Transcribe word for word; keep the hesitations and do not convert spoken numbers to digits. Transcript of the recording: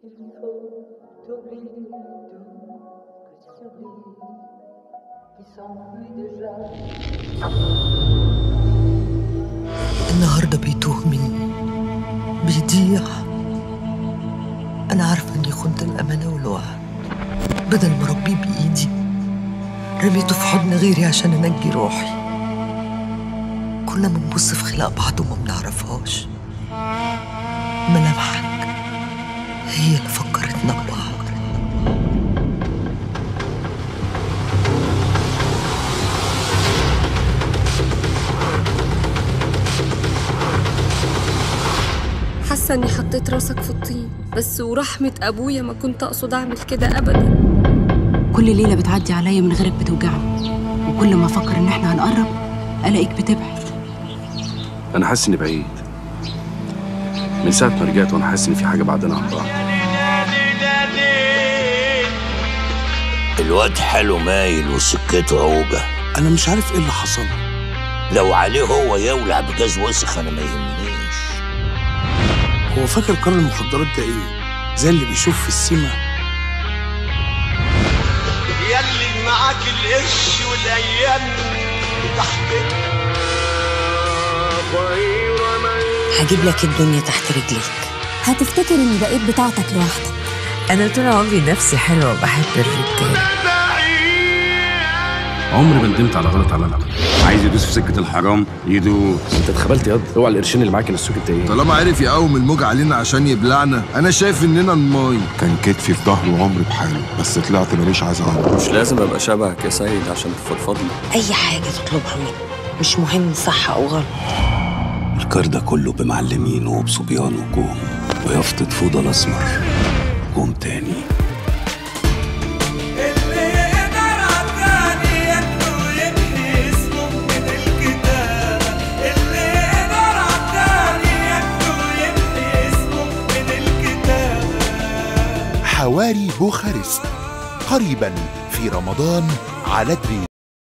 النهارده بيتوه مني، بيضيع. أنا عارفة إني خنت الأمانة والوعد، بدل ما أربيه بإيدي رميته في حضن غيري عشان أنجي روحي. كنا بنبص في خلق بعض وما بنعرفهاش. ملامحك هي اللي فكرتنا ببعض. حاسه اني حطيت راسك في الطين، بس ورحمه ابويا ما كنت اقصد اعمل كده ابدا. كل ليله بتعدي عليا من غيرك بتوجعني، وكل ما افكر ان احنا هنقرب الاقيك بتبعد. انا حاسس اني بعيد من ساعه ما رجعت، وانا حاسس ان في حاجه بعدنا عن بعض. الواد حاله مايل وسكته عوجه. انا مش عارف ايه اللي حصل. لو عليه هو يولع بجاز وسخ انا ما يهمنيش. هو فاكر قرار المخدرات ده ايه؟ زي اللي بيشوف في السيما. ياللي معاك القش والايام تحت. هجيب لك الدنيا تحت رجليك. هتفتكر اني بقيت بتاعتك لوحدك. أنا طول عمري نفسي حلوة وبحب الرجالة. عمري ما ندمت على غلط عملته. عايز يدوس في سكه الحرام يدوس. انت اتخبلت ياض، اوعى القرشين اللي معاك ينسوك انت ايه. طالما عرف يقوم الموج علينا عشان يبلعنا، انا شايف اننا نماي. كان كتفي في ظهره وعمري بحاله، بس طلعت ماليش عزعل. مش لازم ابقى شبهك يا سيد عشان تفضفض لي. أي حاجة تطلبها مني، مش مهم صح أو غلط. الكار ده كله بمعلمين وبصبيان وجوم، ويافطة فوضى اسمر جوم تاني. حواري بوخارست قريبا في رمضان على دريم.